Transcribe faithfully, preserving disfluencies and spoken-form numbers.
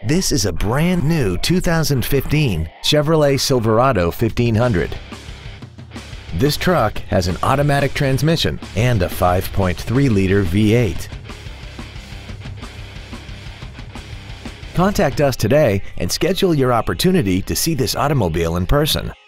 This is a brand new two thousand fifteen Chevrolet Silverado fifteen hundred. This truck has an automatic transmission and a five point three liter V eight. Contact us today and schedule your opportunity to see this automobile in person.